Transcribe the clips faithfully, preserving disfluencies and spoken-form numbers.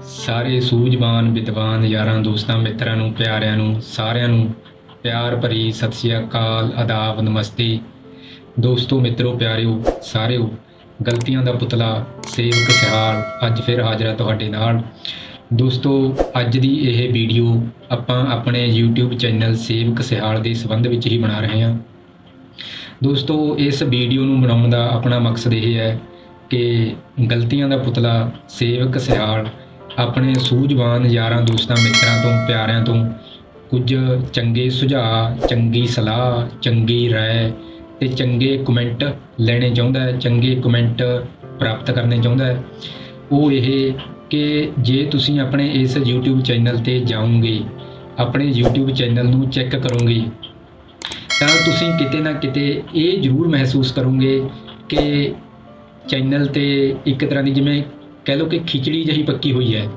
ਸਾਰੇ ਸੂਝਵਾਨ ਵਿਦਵਾਨ ਯਾਰਾਂ ਦੋਸਤਾਂ ਮਿੱਤਰਾਂ ਨੂੰ ਪਿਆਰਿਆਂ ਨੂੰ ਸਾਰਿਆਂ ਨੂੰ ਪਿਆਰ ਭਰੀ ਸਤਿ ਸ਼੍ਰੀ ਅਕਾਲ ਆਦਾਬ ਨਮਸਤੇ। ਦੋਸਤੋ ਮਿੱਤਰੋ ਪਿਆਰਿਓ ਸਾਰਿਓ, ਗਲਤੀਆਂ ਦਾ ਪੁਤਲਾ ਸੇਵਕ ਸਿਹਾਲ ਅੱਜ ਫਿਰ ਹਾਜ਼ਰ ਤੁਹਾਡੇ ਨਾਲ। ਦੋਸਤੋ ਅੱਜ ਦੀ ਇਹ ਵੀਡੀਓ ਆਪਾਂ ਆਪਣੇ YouTube ਚੈਨਲ ਸੇਵਕ ਸਿਹਾਲ ਦੇ ਸੰਬੰਧ ਵਿੱਚ ਹੀ ਬਣਾ ਰਹੇ ਹਾਂ। ਦੋਸਤੋ ਇਸ ਵੀਡੀਓ ਨੂੰ ਬਣਾਉਣ ਦਾ ਆਪਣਾ ਮਕਸਦ ਇਹ ਹੈ ਕਿ ਗਲਤੀਆਂ ਦਾ ਪੁਤਲਾ ਸੇਵਕ ਸਿਹਾਲ ਆਪਣੇ ਸੂਝਵਾਨ ਯਾਰਾਂ ਦੋਸਤਾਂ ਮਿੱਤਰਾਂ ਤੋਂ ਪਿਆਰਿਆਂ ਤੋਂ ਕੁਝ ਚੰਗੇ ਸੁਝਾਅ, ਚੰਗੀ ਸਲਾਹ, ਚੰਗੀ ਰਾਏ ਤੇ ਚੰਗੇ ਕਮੈਂਟ ਲੈਣੇ ਚਾਹੁੰਦਾ ਹੈ, ਚੰਗੇ ਕਮੈਂਟ ਪ੍ਰਾਪਤ ਕਰਨੇ ਚਾਹੁੰਦਾ ਹੈ। ਉਹ ਇਹ ਕਿ ਜੇ ਤੁਸੀਂ ਆਪਣੇ ਇਸ YouTube ਚੈਨਲ ਤੇ ਜਾਓਗੇ, ਆਪਣੇ YouTube ਚੈਨਲ ਨੂੰ ਚੈੱਕ ਕਰੋਗੇ ਤਾਂ ਤੁਸੀਂ ਕਿਤੇ ਨਾ ਕਿਤੇ ਇਹ ਜ਼ਰੂਰ ਮਹਿਸੂਸ ਕਰੋਗੇ ਕਿ ਚੈਨਲ ਤੇ ਇੱਕ ਤਰ੍ਹਾਂ ਦੀ ਜਿਵੇਂ ਕਹਿ ਲਓ ਕਿ ਖਿਚੜੀ ਜਿਹੀ ਪੱਕੀ ਹੋਈ ਹੈ।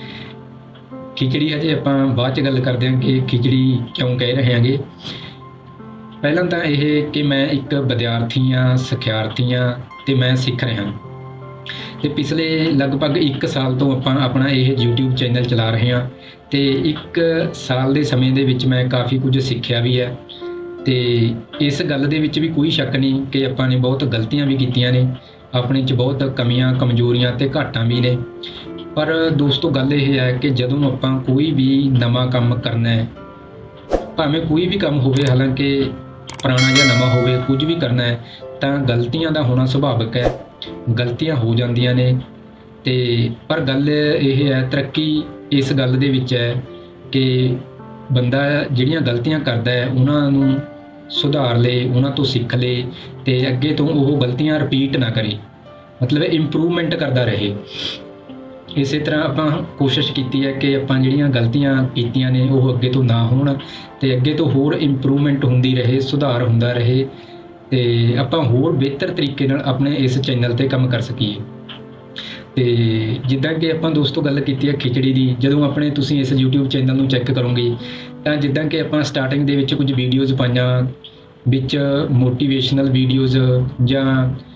ਖਿਚੜੀ ਹਜੇ ਆਪਾਂ ਬਾਅਦ 'ਚ ਗੱਲ ਕਰਦੇ ਹਾਂ ਕਿ ਖਿਚੜੀ ਕਿਉਂ ਕਹਿ ਰਹੇ ਹਾਂਗੇ। ਪਹਿਲਾਂ ਤਾਂ ਇਹ ਕਿ ਮੈਂ ਇੱਕ ਵਿਦਿਆਰਥੀ ਹਾਂ, ਸਿਖਿਆਰਥੀ ਹਾਂ ਅਤੇ ਮੈਂ ਸਿੱਖ ਰਿਹਾ ਅਤੇ ਪਿਛਲੇ ਲਗਭਗ ਇੱਕ ਸਾਲ ਤੋਂ ਆਪਾਂ ਆਪਣਾ ਇਹ YouTube ਚੈਨਲ ਚਲਾ ਰਹੇ ਹਾਂ ਅਤੇ ਇੱਕ ਸਾਲ ਦੇ ਸਮੇਂ ਦੇ ਵਿੱਚ ਮੈਂ ਕਾਫੀ ਕੁਝ ਸਿੱਖਿਆ ਵੀ ਹੈ ਅਤੇ ਇਸ ਗੱਲ ਦੇ ਵਿੱਚ ਵੀ ਕੋਈ ਸ਼ੱਕ ਨਹੀਂ ਕਿ ਆਪਾਂ ਨੇ ਬਹੁਤ ਗਲਤੀਆਂ ਵੀ ਕੀਤੀਆਂ ਨੇ, ਆਪਣੇ 'ਚ ਬਹੁਤ ਕਮੀਆਂ ਕਮਜ਼ੋਰੀਆਂ ਅਤੇ ਘਾਟਾਂ ਵੀ ਨੇ। ਪਰ ਦੋਸਤੋ ਗੱਲ ਇਹ ਹੈ ਕਿ ਜਦੋਂ ਆਪਾਂ ਕੋਈ ਵੀ ਨਵਾਂ ਕੰਮ ਕਰਨਾ ਹੈ, ਭਾਵੇਂ ਕੋਈ ਵੀ ਕੰਮ ਹੋਵੇ, ਹਾਲਾਂਕਿ ਪੁਰਾਣਾ ਜਾਂ ਨਵਾਂ ਹੋਵੇ, ਕੁਝ ਵੀ ਕਰਨਾ ਹੈ ਤਾਂ ਗਲਤੀਆਂ ਦਾ ਹੋਣਾ ਸੁਭਾਵਿਕ ਹੈ। ਗਲਤੀਆਂ ਹੋ ਜਾਂਦੀਆਂ ਨੇ ਅਤੇ ਪਰ ਗੱਲ ਇਹ ਹੈ, ਤਰੱਕੀ ਇਸ ਗੱਲ ਦੇ ਵਿੱਚ ਹੈ ਕਿ ਬੰਦਾ ਜਿਹੜੀਆਂ ਗਲਤੀਆਂ ਕਰਦਾ ਹੈ ਉਹਨਾਂ ਨੂੰ ਸੁਧਾਰ ਲਏ, ਉਹਨਾਂ ਤੋਂ ਸਿੱਖ ਲਏ ਅਤੇ ਅੱਗੇ ਤੋਂ ਉਹ ਗਲਤੀਆਂ ਰਿਪੀਟ ਨਾ ਕਰੇ, ਮਤਲਬ ਇੰਪਰੂਵਮੈਂਟ ਕਰਦਾ ਰਹੇ। ਇਸੇ ਤਰ੍ਹਾਂ ਆਪਾਂ ਕੋਸ਼ਿਸ਼ ਕੀਤੀ ਹੈ ਕਿ ਆਪਾਂ ਜਿਹੜੀਆਂ ਗਲਤੀਆਂ ਕੀਤੀਆਂ ਨੇ ਉਹ ਅੱਗੇ ਤੋਂ ਨਾ ਹੋਣ ਅਤੇ ਅੱਗੇ ਤੋਂ ਹੋਰ ਇੰਪਰੂਵਮੈਂਟ ਹੁੰਦੀ ਰਹੇ, ਸੁਧਾਰ ਹੁੰਦਾ ਰਹੇ ਅਤੇ ਆਪਾਂ ਹੋਰ ਬਿਹਤਰ ਤਰੀਕੇ ਨਾਲ ਆਪਣੇ ਇਸ ਚੈਨਲ 'ਤੇ ਕੰਮ ਕਰ ਸਕੀਏ। ਅਤੇ ਜਿੱਦਾਂ ਕਿ ਆਪਾਂ ਦੋਸਤੋ ਗੱਲ ਕੀਤੀ ਹੈ ਖਿਚੜੀ ਦੀ, ਜਦੋਂ ਆਪਣੇ ਤੁਸੀਂ ਇਸ YouTube ਚੈਨਲ ਨੂੰ ਚੈੱਕ ਕਰੋਗੇ ਤਾਂ ਜਿੱਦਾਂ ਕਿ ਆਪਾਂ ਸਟਾਰਟਿੰਗ ਦੇ ਵਿੱਚ ਕੁਝ ਵੀਡੀਓਜ਼ ਪਾਈਆਂ, ਵਿੱਚ ਮੋਟੀਵੇਸ਼ਨਲ ਵੀਡੀਓਜ਼ ਜਾਂ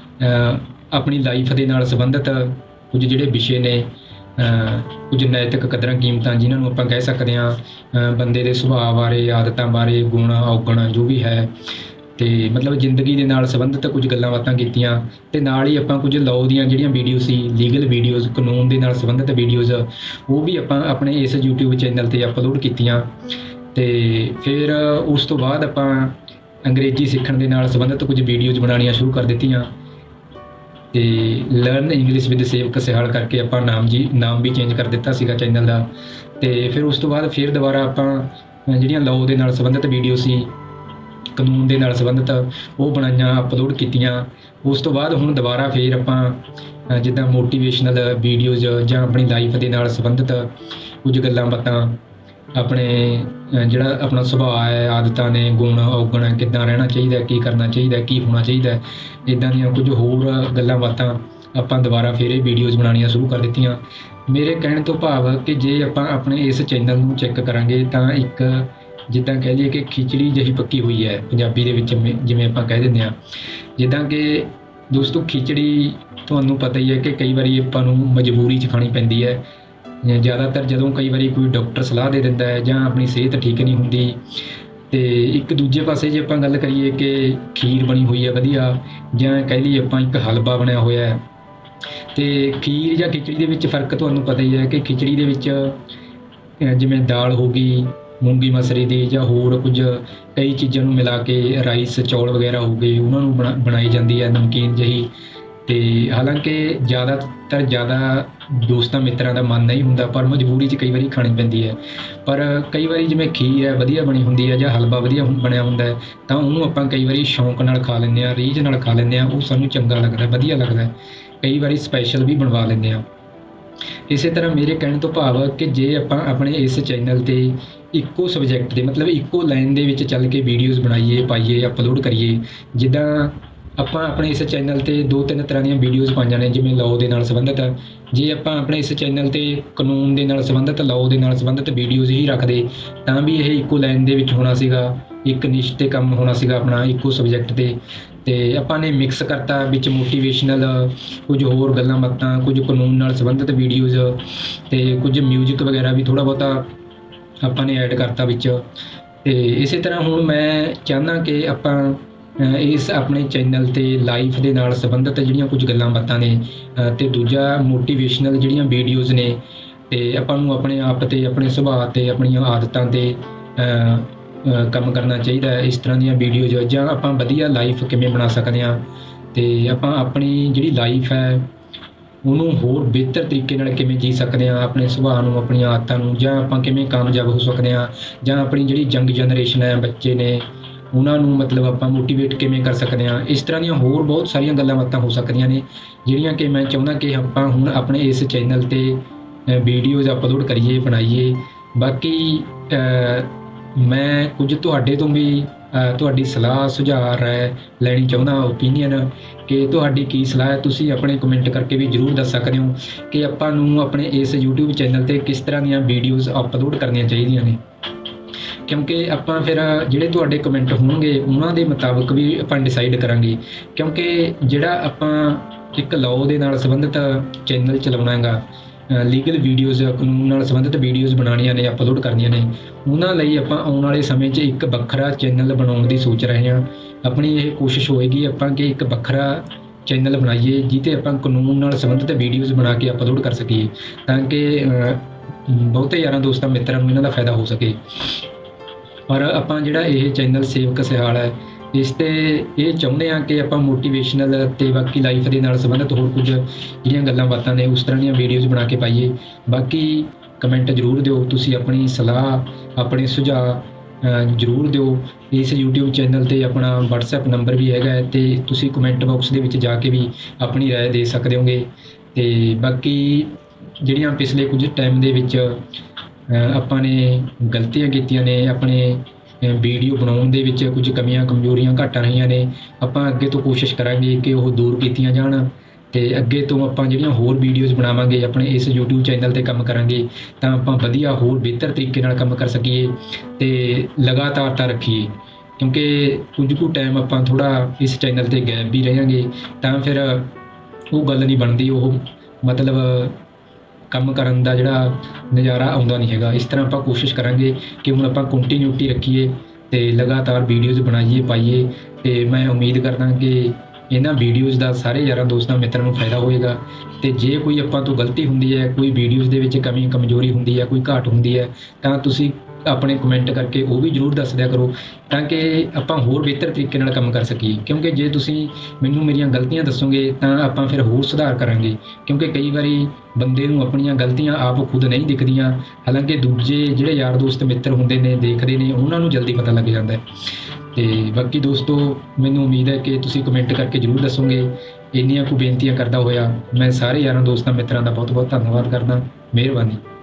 ਆਪਣੀ ਲਾਈਫ ਦੇ ਨਾਲ ਸੰਬੰਧਿਤ ਕੁਝ ਜਿਹੜੇ ਵਿਸ਼ੇ ਨੇ, ਕੁਝ ਨੈਤਿਕ ਕਦਰਾਂ ਕੀਮਤਾਂ ਜਿਨ੍ਹਾਂ ਨੂੰ ਆਪਾਂ ਕਹਿ ਸਕਦੇ ਹਾਂ, ਬੰਦੇ ਦੇ ਸੁਭਾਅ ਬਾਰੇ, ਆਦਤਾਂ ਬਾਰੇ, ਗੁਣ ਔਗਣ ਜੋ ਵੀ ਹੈ ਅਤੇ ਮਤਲਬ ਜ਼ਿੰਦਗੀ ਦੇ ਨਾਲ ਸੰਬੰਧਿਤ ਕੁਝ ਗੱਲਾਂ ਬਾਤਾਂ ਕੀਤੀਆਂ ਅਤੇ ਨਾਲ ਹੀ ਆਪਾਂ ਕੁਝ ਲਾਅ ਦੀਆਂ ਜਿਹੜੀਆਂ ਵੀਡੀਓ ਸੀ, ਲੀਗਲ ਵੀਡੀਓਜ਼, ਕਾਨੂੰਨ ਦੇ ਨਾਲ ਸੰਬੰਧਿਤ ਵੀਡੀਓਜ਼, ਉਹ ਵੀ ਆਪਾਂ ਆਪਣੇ ਇਸ YouTube ਚੈਨਲ 'ਤੇ ਅਪਲੋਡ ਕੀਤੀਆਂ। ਅਤੇ ਫਿਰ ਉਸ ਤੋਂ ਬਾਅਦ ਆਪਾਂ ਅੰਗਰੇਜ਼ੀ ਸਿੱਖਣ ਦੇ ਨਾਲ ਸੰਬੰਧਿਤ ਕੁਝ ਵੀਡੀਓਜ਼ ਬਣਾਉਣੀਆਂ ਸ਼ੁਰੂ ਕਰ ਦਿੱਤੀਆਂ ਅਤੇ ਲਰਨ ਇੰਗਲਿਸ਼ ਵਿਦ ਸੇਵਕ ਸਿਹਾਲ ਕਰਕੇ ਆਪਾਂ ਨਾਮ ਜੀ ਨਾਮ ਵੀ ਚੇਂਜ ਕਰ ਦਿੱਤਾ ਸੀਗਾ ਚੈਨਲ ਦਾ। ਅਤੇ ਫਿਰ ਉਸ ਤੋਂ ਬਾਅਦ ਫਿਰ ਦੁਬਾਰਾ ਆਪਾਂ ਜਿਹੜੀਆਂ ਲਾਅ ਦੇ ਨਾਲ ਸੰਬੰਧਿਤ ਵੀਡੀਓ ਸੀ, ਕਾਨੂੰਨ ਦੇ ਨਾਲ ਸੰਬੰਧਿਤ, ਉਹ ਬਣਾਈਆਂ, ਅਪਲੋਡ ਕੀਤੀਆਂ। ਉਸ ਤੋਂ ਬਾਅਦ ਹੁਣ ਦੁਬਾਰਾ ਫਿਰ ਆਪਾਂ ਜਿੱਦਾਂ ਮੋਟੀਵੇਸ਼ਨਲ ਵੀਡੀਓਜ਼ ਜਾਂ ਆਪਣੀ ਲਾਈਫ ਦੇ ਨਾਲ ਸੰਬੰਧਿਤ ਕੁਝ ਗੱਲਾਂ ਬਾਤਾਂ, ਆਪਣੇ ਜਿਹੜਾ ਆਪਣਾ ਸੁਭਾਅ ਹੈ, ਆਦਤਾਂ ਨੇ, ਗੁਣ ਔਗਣ, ਕਿੱਦਾਂ ਰਹਿਣਾ ਚਾਹੀਦਾ, ਕੀ ਕਰਨਾ ਚਾਹੀਦਾ, ਕੀ ਹੋਣਾ ਚਾਹੀਦਾ, ਇੱਦਾਂ ਦੀਆਂ ਕੁਝ ਹੋਰ ਗੱਲਾਂ ਬਾਤਾਂ ਆਪਾਂ ਦੁਬਾਰਾ ਫਿਰ ਇਹ ਵੀਡੀਓਜ਼ ਬਣਾਉਣੀਆਂ ਸ਼ੁਰੂ ਕਰ ਦਿੱਤੀਆਂ। ਮੇਰੇ ਕਹਿਣ ਤੋਂ ਭਾਵ ਕਿ ਜੇ ਆਪਾਂ ਆਪਣੇ ਇਸ ਚੈਨਲ ਨੂੰ ਚੈੱਕ ਕਰਾਂਗੇ ਤਾਂ ਇੱਕ ਜਿੱਦਾਂ ਕਹਿ ਲਈਏ ਕਿ ਖਿਚੜੀ ਜਿਹੀ ਪੱਕੀ ਹੋਈ ਹੈ ਪੰਜਾਬੀ ਦੇ ਵਿੱਚ, ਜਿਵੇਂ ਆਪਾਂ ਕਹਿ ਦਿੰਦੇ ਹਾਂ। ਜਿੱਦਾਂ ਕਿ ਦੋਸਤੋ ਖਿਚੜੀ ਤੁਹਾਨੂੰ ਪਤਾ ਹੀ ਹੈ ਕਿ ਕਈ ਵਾਰੀ ਆਪਾਂ ਨੂੰ ਮਜਬੂਰੀ 'ਚ ਖਾਣੀ ਪੈਂਦੀ ਹੈ। ਜ਼ਿਆਦਾਤਰ ਜਦੋਂ ਕਈ ਵਾਰੀ ਕੋਈ ਡਾਕਟਰ ਸਲਾਹ ਦੇ ਦਿੰਦਾ ਹੈ ਜਾਂ ਆਪਣੀ ਸਿਹਤ ਠੀਕ ਨਹੀਂ ਹੁੰਦੀ। ਅਤੇ ਇੱਕ ਦੂਜੇ ਪਾਸੇ ਜੇ ਆਪਾਂ ਗੱਲ ਕਰੀਏ ਕਿ ਖੀਰ ਬਣੀ ਹੋਈ ਹੈ ਵਧੀਆ, ਜਾਂ ਕਹਿ ਲਈਏ ਆਪਾਂ ਇੱਕ ਹਲਵਾ ਬਣਿਆ ਹੋਇਆ ਹੈ, ਅਤੇ ਖੀਰ ਜਾਂ ਖਿਚੜੀ ਦੇ ਵਿੱਚ ਫ਼ਰਕ ਤੁਹਾਨੂੰ ਪਤਾ ਹੀ ਹੈ ਕਿ ਖਿਚੜੀ ਦੇ ਵਿੱਚ ਜਿਵੇਂ ਦਾਲ ਹੋ ਗਈ ਮੂੰਗੀ ਮਸਰੀ ਦੀ, ਜਾਂ ਹੋਰ ਕੁਝ ਕਈ ਚੀਜ਼ਾਂ ਨੂੰ ਮਿਲਾ ਕੇ ਰਾਈਸ ਚੌਲ ਵਗੈਰਾ ਹੋ ਗਏ, ਉਹਨਾਂ ਨੂੰ ਬਣਾ ਬਣਾਈ ਜਾਂਦੀ ਹੈ ਨਮਕੀਨ ਜਿਹੀ। ਅਤੇ ਹਾਲਾਂਕਿ ਜ਼ਿਆਦਾਤਰ ਜ਼ਿਆਦਾ ਦੋਸਤਾਂ ਮਿੱਤਰਾਂ ਦਾ ਮਨ ਨਹੀਂ ਹੁੰਦਾ, ਪਰ ਮਜਬੂਰੀ 'ਚ ਕਈ ਵਾਰੀ ਖਾਣੀ ਪੈਂਦੀ ਹੈ। ਪਰ ਕਈ ਵਾਰੀ ਜਿਵੇਂ ਖੀਰ ਹੈ ਵਧੀਆ ਬਣੀ ਹੁੰਦੀ ਹੈ ਜਾਂ ਹਲਵਾ ਵਧੀਆ ਬਣਿਆ ਹੁੰਦਾ ਹੈ ਤਾਂ ਉਹਨੂੰ ਆਪਾਂ ਕਈ ਵਾਰੀ ਸ਼ੌਂਕ ਨਾਲ ਖਾ ਲੈਂਦੇ ਹਾਂ, ਰੀਝ ਨਾਲ ਖਾ ਲੈਂਦੇ ਹਾਂ, ਉਹ ਸਾਨੂੰ ਚੰਗਾ ਲੱਗਦਾ, ਵਧੀਆ ਲੱਗਦਾ। ਕਈ ਵਾਰੀ ਸਪੈਸ਼ਲ ਵੀ ਬਣਵਾ ਲੈਂਦੇ ਹਾਂ। ਇਸੇ ਤਰ੍ਹਾਂ ਮੇਰੇ ਕਹਿਣ ਤੋਂ ਭਾਵ ਕਿ ਜੇ ਆਪਾਂ ਆਪਣੇ ਇਸ ਚੈਨਲ 'ਤੇ ਇੱਕੋ ਸਬਜੈਕਟ ਦੇ ਮਤਲਬ ਇੱਕੋ ਲਾਈਨ ਦੇ ਵਿੱਚ ਚੱਲ ਕੇ ਵੀਡੀਓਜ਼ ਬਣਾਈਏ, ਪਾਈਏ, ਅਪਲੋਡ ਕਰੀਏ। ਜਿੱਦਾਂ ਆਪਾਂ ਆਪਣੇ ਇਸ ਚੈਨਲ 'ਤੇ ਦੋ ਤਿੰਨ ਤਰ੍ਹਾਂ ਦੀਆਂ ਵੀਡੀਓਜ਼ ਪਾਈਆਂ ਨੇ, ਜਿਵੇਂ ਲਾਅ ਦੇ ਨਾਲ ਸੰਬੰਧਿਤ। ਜੇ ਆਪਾਂ ਆਪਣੇ ਇਸ ਚੈਨਲ 'ਤੇ ਕਾਨੂੰਨ ਦੇ ਨਾਲ ਸੰਬੰਧਿਤ, ਲਾਅ ਦੇ ਨਾਲ ਸੰਬੰਧਿਤ ਵੀਡੀਓਜ਼ ਹੀ ਰੱਖਦੇ ਤਾਂ ਵੀ ਇਹ ਇੱਕੋ ਲਾਈਨ ਦੇ ਵਿੱਚ ਹੋਣਾ ਸੀਗਾ, ਇੱਕ ਨਿਸ਼ 'ਤੇ ਕੰਮ ਹੋਣਾ ਸੀਗਾ ਆਪਣਾ ਇੱਕੋ ਸਬਜੈਕਟ 'ਤੇ। ਤੇ ਆਪਾਂ ਨੇ ਮਿਕਸ ਕਰਤਾ ਵਿੱਚ ਮੋਟੀਵੇਸ਼ਨਲ ਕੁਝ ਹੋਰ ਗੱਲਾਂ ਬਾਤਾਂ, ਕੁਝ ਕਾਨੂੰਨ ਨਾਲ ਸੰਬੰਧਿਤ ਵੀਡੀਓਜ਼ ਤੇ ਕੁਝ ਮਿਊਜ਼ਿਕ ਵਗੈਰਾ ਵੀ ਥੋੜ੍ਹਾ ਬਹੁਤਾ ਆਪਾਂ ਨੇ ਐਡ ਕਰਤਾ ਵਿੱਚ। ਤੇ ਇਸੇ ਤਰ੍ਹਾਂ ਹੁਣ ਮੈਂ ਚਾਹੁੰਦਾ ਕਿ ਆਪਾਂ ਅ, ਇਸ ਆਪਣੇ ਚੈਨਲ ਤੇ ਲਾਈਫ ਦੇ ਨਾਲ ਸੰਬੰਧਿਤ ਜਿਹੜੀਆਂ ਕੁਝ ਗੱਲਾਂ ਬਾਤਾਂ ਨੇ ਅ, ਤੇ ਦੂਜਾ ਮੋਟੀਵੇਸ਼ਨਲ ਜਿਹੜੀਆਂ ਵੀਡੀਓਜ਼ ਨੇ, ਤੇ ਆਪਾਂ ਨੂੰ ਆਪਣੇ ਆਪ ਤੇ ਆਪਣੇ ਸੁਭਾਅ ਤੇ ਆਪਣੀਆਂ ਆਦਤਾਂ ਤੇ ਅ, ਅ, ਕੰਮ ਕਰਨਾ ਚਾਹੀਦਾ ਹੈ। ਇਸ ਤਰ੍ਹਾਂ ਦੀਆਂ ਵੀਡੀਓਜ਼ ਜਾਂ ਆਪਾਂ ਵਧੀਆ ਲਾਈਫ ਕਿਵੇਂ ਬਣਾ ਸਕਦੇ ਹਾਂ, ਤੇ ਆਪਾਂ ਆਪਣੀ ਜਿਹੜੀ ਲਾਈਫ ਹੈ ਉਹਨੂੰ ਹੋਰ ਬਿਹਤਰ ਤਰੀਕੇ ਨਾਲ ਕਿਵੇਂ ਜੀ ਸਕਦੇ ਹਾਂ, ਆਪਣੇ ਸੁਭਾਅ ਨੂੰ, ਆਪਣੀਆਂ ਆਦਤਾਂ ਨੂੰ, ਜਾਂ ਆਪਾਂ ਕਿਵੇਂ ਕਾਮਯਾਬ ਹੋ ਸਕਦੇ ਹਾਂ, ਜਾਂ ਆਪਣੀ ਜਿਹੜੀ ਯੰਗ ਜਨਰੇਸ਼ਨ ਹੈ, ਬੱਚੇ ਨੇ, ਉਹਨਾਂ ਨੂੰ ਮਤਲਬ ਆਪਾਂ ਮੋਟੀਵੇਟ ਕਿਵੇਂ ਕਰ ਸਕਦੇ ਹਾਂ। ਇਸ ਤਰ੍ਹਾਂ ਦੀਆਂ ਹੋਰ ਬਹੁਤ ਸਾਰੀਆਂ ਗੱਲਾਂ ਬਾਤਾਂ ਹੋ ਸਕਦੀਆਂ ਨੇ, ਜਿਹੜੀਆਂ ਕਿ ਮੈਂ ਚਾਹੁੰਦਾ ਕਿ ਆਪਾਂ ਹੁਣ ਆਪਣੇ ਇਸ ਚੈਨਲ 'ਤੇ ਵੀਡੀਓਜ਼ ਅਪਲੋਡ ਕਰੀਏ, ਬਣਾਈਏ। ਬਾਕੀ ਮੈਂ ਕੁਝ ਤੁਹਾਡੇ ਤੋਂ ਵੀ ਅ, ਤੁਹਾਡੀ ਸਲਾਹ ਸੁਝਾਅ ਰਾਏ ਲੈਣੀ ਚਾਹੁੰਦਾ, ਓਪੀਨੀਅਨ, ਕਿ ਤੁਹਾਡੀ ਕੀ ਸਲਾਹ ਹੈ। ਤੁਸੀਂ ਆਪਣੇ ਕਮੈਂਟ ਕਰਕੇ ਵੀ ਜ਼ਰੂਰ ਦੱਸ ਸਕਦੇ ਹੋ ਕਿ ਆਪਾਂ ਨੂੰ ਆਪਣੇ ਇਸ YouTube ਚੈਨਲ 'ਤੇ ਕਿਸ ਤਰ੍ਹਾਂ ਦੀਆਂ ਵੀਡੀਓਜ਼ ਅਪਲੋਡ ਕਰਨੀਆਂ ਚਾਹੀਦੀਆਂ ਨੇ, ਕਿਉਂਕਿ ਆਪਾਂ ਫਿਰ ਜਿਹੜੇ ਤੁਹਾਡੇ ਕਮੈਂਟ ਹੋਣਗੇ ਉਹਨਾਂ ਦੇ ਮੁਤਾਬਕ ਵੀ ਆਪਾਂ ਡਿਸਾਈਡ ਕਰਾਂਗੇ। ਕਿਉਂਕਿ ਜਿਹੜਾ ਆਪਾਂ ਇੱਕ ਲਾਅ ਦੇ ਨਾਲ ਸੰਬੰਧਿਤ ਚੈਨਲ ਚਲਾਉਣਾ ਹੈਗਾ, ਲੀਗਲ ਵੀਡੀਓਜ਼, ਕਾਨੂੰਨ ਨਾਲ ਸੰਬੰਧਿਤ ਵੀਡੀਓਜ਼ ਬਣਾਉਣੀਆਂ ਨੇ, ਅਪਲੋਡ ਕਰਨੀਆਂ ਨੇ, ਉਹਨਾਂ ਲਈ ਆਪਾਂ ਆਉਣ ਵਾਲੇ ਸਮੇਂ 'ਚ ਇੱਕ ਵੱਖਰਾ ਚੈਨਲ ਬਣਾਉਣ ਦੀ ਸੋਚ ਰਹੇ ਹਾਂ। ਆਪਣੀ ਇਹ ਕੋਸ਼ਿਸ਼ ਹੋਏਗੀ ਆਪਾਂ ਕਿ ਇੱਕ ਵੱਖਰਾ ਚੈਨਲ ਬਣਾਈਏ ਜਿੱਥੇ ਆਪਾਂ ਕਾਨੂੰਨ ਨਾਲ ਸੰਬੰਧਿਤ ਵੀਡੀਓਜ਼ ਬਣਾ ਕੇ ਅਪਲੋਡ ਕਰ ਸਕੀਏ, ਤਾਂ ਕਿ ਬਹੁਤੇ ਯਾਰਾਂ ਦੋਸਤਾਂ ਮਿੱਤਰਾਂ ਨੂੰ ਇਹਨਾਂ ਦਾ ਫਾਇਦਾ ਹੋ ਸਕੇ। ਪਰ ਆਪਾਂ ਜਿਹੜਾ ਇਹ ਚੈਨਲ ਸੇਵਕ ਸਿਹਾਲ ਹੈ, ਇਸ 'ਤੇ ਇਹ ਚਾਹੁੰਦੇ ਹਾਂ ਕਿ ਆਪਾਂ ਮੋਟੀਵੇਸ਼ਨਲ ਅਤੇ ਬਾਕੀ ਲਾਈਫ ਦੇ ਨਾਲ ਸੰਬੰਧਿਤ ਹੋਰ ਕੁਝ ਜਿਹੜੀਆਂ ਗੱਲਾਂ ਬਾਤਾਂ ਨੇ ਉਸ ਤਰ੍ਹਾਂ ਦੀਆਂ ਵੀਡੀਓਜ਼ ਬਣਾ ਕੇ ਪਾਈਏ। ਬਾਕੀ ਕਮੈਂਟ ਜ਼ਰੂਰ ਦਿਓ, ਤੁਸੀਂ ਆਪਣੀ ਸਲਾਹ, ਆਪਣੇ ਸੁਝਾਅ ਜ਼ਰੂਰ ਦਿਓ। ਇਸ YouTube ਚੈਨਲ 'ਤੇ ਆਪਣਾ ਵਟਸਐਪ ਨੰਬਰ ਵੀ ਹੈਗਾ ਹੈ, ਅਤੇ ਤੁਸੀਂ ਕਮੈਂਟ ਬਾਕਸ ਦੇ ਵਿੱਚ ਜਾ ਕੇ ਵੀ ਆਪਣੀ ਰਾਏ ਦੇ ਸਕਦੇ ਹੋਗੇ। ਅਤੇ ਬਾਕੀ ਜਿਹੜੀਆਂ ਪਿਛਲੇ ਕੁਝ ਟਾਈਮ ਦੇ ਵਿੱਚ ਆਪਾਂ ਨੇ ਗਲਤੀਆਂ ਕੀਤੀਆਂ ਨੇ, ਆਪਣੇ ਵੀਡੀਓ ਬਣਾਉਣ ਦੇ ਵਿੱਚ ਕੁਝ ਕਮੀਆਂ ਕਮਜ਼ੋਰੀਆਂ ਘੱਟ ਰਹੀਆਂ ਨੇ, ਆਪਾਂ ਅੱਗੇ ਤੋਂ ਕੋਸ਼ਿਸ਼ ਕਰਾਂਗੇ ਕਿ ਉਹ ਦੂਰ ਕੀਤੀਆਂ ਜਾਣ। ਅਤੇ ਅੱਗੇ ਤੋਂ ਆਪਾਂ ਜਿਹੜੀਆਂ ਹੋਰ ਵੀਡੀਓਜ਼ ਬਣਾਵਾਂਗੇ, ਆਪਣੇ ਇਸ YouTube ਚੈਨਲ 'ਤੇ ਕੰਮ ਕਰਾਂਗੇ, ਤਾਂ ਆਪਾਂ ਵਧੀਆ ਹੋਰ ਬਿਹਤਰ ਤਰੀਕੇ ਨਾਲ ਕੰਮ ਕਰ ਸਕੀਏ ਅਤੇ ਲਗਾਤਾਰਤਾ ਰੱਖੀਏ। ਕਿਉਂਕਿ ਕੁਝ ਕੁ ਟਾਈਮ ਆਪਾਂ ਥੋੜ੍ਹਾ ਇਸ ਚੈਨਲ 'ਤੇ ਗੈਪ ਵੀ ਰਹਾਂਗੇ ਤਾਂ ਫਿਰ ਉਹ ਗੱਲ ਨਹੀਂ ਬਣਦੀ, ਉਹ ਮਤਲਬ ਕੰਮ ਕਰਨ ਦਾ ਜਿਹੜਾ ਨਜ਼ਾਰਾ ਆਉਂਦਾ ਨਹੀਂ ਹੈਗਾ। ਇਸ ਤਰ੍ਹਾਂ ਆਪਾਂ ਕੋਸ਼ਿਸ਼ ਕਰਾਂਗੇ ਕਿ ਹੁਣ ਆਪਾਂ ਕੰਟੀਨਿਊਟੀ ਰੱਖੀਏ ਅਤੇ ਲਗਾਤਾਰ ਵੀਡੀਓਜ਼ ਬਣਾਈਏ, ਪਾਈਏ। ਅਤੇ ਮੈਂ ਉਮੀਦ ਕਰਦਾ ਕਿ ਇਹਨਾਂ ਵੀਡੀਓਜ਼ ਦਾ ਸਾਰੇ ਯਾਰਾਂ ਦੋਸਤਾਂ ਮਿੱਤਰਾਂ ਨੂੰ ਫਾਇਦਾ ਹੋਏਗਾ। ਅਤੇ ਜੇ ਕੋਈ ਆਪਾਂ ਤੋਂ ਗਲਤੀ ਹੁੰਦੀ ਹੈ, ਕੋਈ ਵੀਡੀਓਜ਼ ਦੇ ਵਿੱਚ ਕਮੀ ਕਮਜ਼ੋਰੀ ਹੁੰਦੀ ਹੈ, ਕੋਈ ਘਾਟ ਹੁੰਦੀ ਹੈ, ਤਾਂ ਤੁਸੀਂ ਆਪਣੇ ਕਮੈਂਟ ਕਰਕੇ ਉਹ ਵੀ ਜ਼ਰੂਰ ਦੱਸ ਦਿਆ ਕਰੋ, ਤਾਂ ਕਿ ਆਪਾਂ ਹੋਰ ਬਿਹਤਰ ਤਰੀਕੇ ਨਾਲ ਕੰਮ ਕਰ ਸਕੀਏ। ਕਿਉਂਕਿ ਜੇ ਤੁਸੀਂ ਮੈਨੂੰ ਮੇਰੀਆਂ ਗਲਤੀਆਂ ਦੱਸੋਗੇ ਤਾਂ ਆਪਾਂ ਫਿਰ ਹੋਰ ਸੁਧਾਰ ਕਰਾਂਗੇ। ਕਿਉਂਕਿ ਕਈ ਵਾਰੀ ਬੰਦੇ ਨੂੰ ਆਪਣੀਆਂ ਗਲਤੀਆਂ ਆਪ ਖੁਦ ਨਹੀਂ ਦਿਖਦੀਆਂ, ਹਾਲਾਂਕਿ ਦੂਜੇ ਜਿਹੜੇ ਯਾਰ ਦੋਸਤ ਮਿੱਤਰ ਹੁੰਦੇ ਨੇ, ਦੇਖਦੇ ਨੇ, ਉਹਨਾਂ ਨੂੰ ਜਲਦੀ ਪਤਾ ਲੱਗ ਜਾਂਦਾ ਹੈ। ਅਤੇ ਬਾਕੀ ਦੋਸਤੋ, ਮੈਨੂੰ ਉਮੀਦ ਹੈ ਕਿ ਤੁਸੀਂ ਕਮੈਂਟ ਕਰਕੇ ਜ਼ਰੂਰ ਦੱਸੋਗੇ। ਇੰਨੀਆਂ ਕੁ ਬੇਨਤੀਆਂ ਕਰਦਾ ਹੋਇਆ ਮੈਂ ਸਾਰੇ ਯਾਰਾਂ ਦੋਸਤਾਂ ਮਿੱਤਰਾਂ ਦਾ ਬਹੁਤ ਬਹੁਤ ਧੰਨਵਾਦ ਕਰਦਾ। ਮਿਹਰਬਾਨੀ।